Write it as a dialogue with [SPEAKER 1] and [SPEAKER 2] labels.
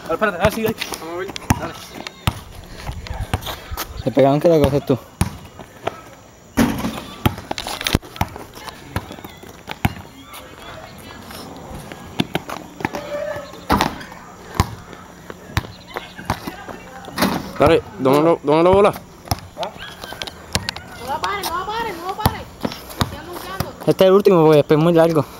[SPEAKER 1] ver, espérate, a ver, sigue ahí. Vamos a ver. Dale.
[SPEAKER 2] Te pegaron que la coges tú.
[SPEAKER 1] Dale, ¿dónde la bola?
[SPEAKER 3] No la pares, no la pares, no la pares. Estoy anunciando.
[SPEAKER 2] Este es el último porque después es muy largo.